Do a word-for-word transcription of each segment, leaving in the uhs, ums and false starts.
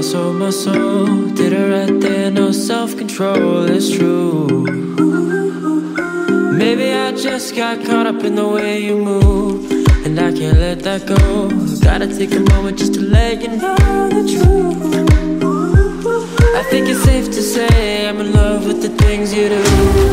sold my soul. Did it right there, no self-control, it's true. Maybe I just got caught up in the way you move, and I can't let that go. Gotta take a moment just to let you know the truth. I think it's safe to say I'm in love with the things you do.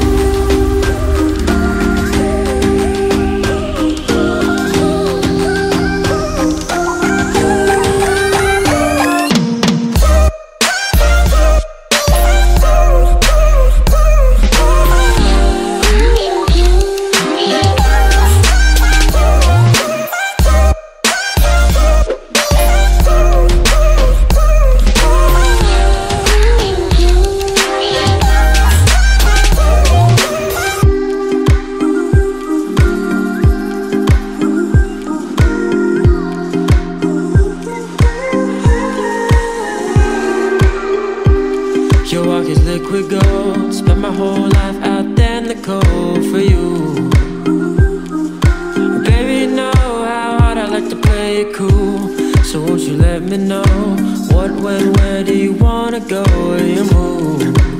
Your walk is liquid gold. Spent my whole life out there in the cold for you. Baby, you know how hard I like to play it cool. So won't you let me know what, when, where do you wanna go, where you move?